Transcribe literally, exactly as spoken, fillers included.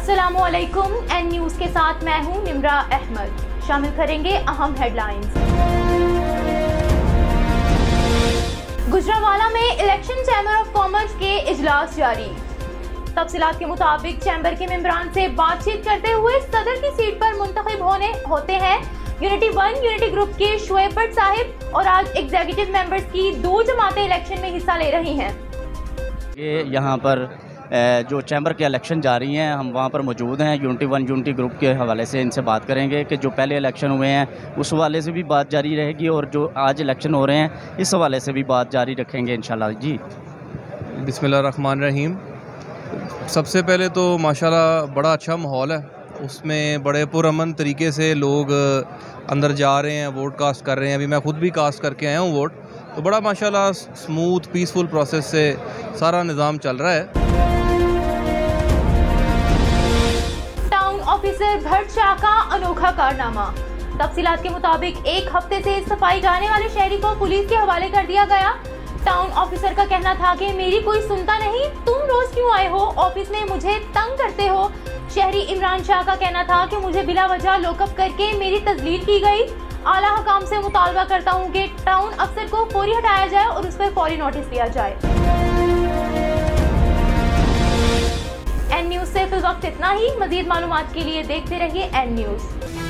अस्सलामुअलैकुम, N news के साथ मैं हूं निम्रा अहमद। शामिल करेंगे अहम हेडलाइंस। गुजरांवाला में इलेक्शन चैम्बर ऑफ कॉमर्स के इजलास जारी। तफसीलात के मुताबिक चैम्बर के मेंबरान से बातचीत करते हुए सदर की सीट पर मुंतखब होने होते हैं यूनिटी वन यूनिटी ग्रुप के शोएब भट्ट साहिब और आज एग्जीक्यूटिव मेंबर्स की दो जमातें इलेक्शन में हिस्सा ले रही हैं। ये यहाँ पर जो चैम्बर के इलेक्शन जारी हैं, हम वहाँ पर मौजूद हैं। यूनिटी वन यूनिटी ग्रुप के हवाले से इनसे बात करेंगे कि जो पहले इलेक्शन हुए हैं उस हवाले से भी बात जारी रहेगी और जो आज इलेक्शन हो रहे हैं इस हवाले से भी बात जारी रखेंगे इंशाल्लाह। जी बिस्मिल्लाहिर्रहमानिर्रहीम। सबसे पहले तो माशाल्लाह बड़ा अच्छा माहौल है, उसमें बड़े पुरअमन तरीके से लोग अंदर जा रहे हैं, वोट कास्ट कर रहे हैं। अभी मैं खुद भी कास्ट करके आया हूँ वोट, तो बड़ा माशाल्लाह स्मूथ पीसफुल प्रोसेस से सारा निज़ाम चल रहा है। टाउन ऑफिसर भट्ट शाह का अनोखा कारनामा। तफसीलात के मुताबिक एक हफ्ते से सफाई जाने वाले शहरी को पुलिस के हवाले कर दिया गया। टाउन ऑफिसर का कहना था कि मेरी कोई सुनता नहीं, तुम रोज क्यों आए हो, ऑफिस में मुझे तंग करते हो। शहरी इमरान शाह का कहना था कि मुझे बिला वजह लॉकअप करके मेरी तजलील की गई। आला हकाम से मुतालबा करता हूँ कि टाउन अफसर को फौरी हटाया जाए और उस पर फौरी नोटिस दिया जाए। एन न्यूज़ से फिल वक्त इतना ही। मजीद मालूमात के लिए देखते रहिए एन न्यूज़।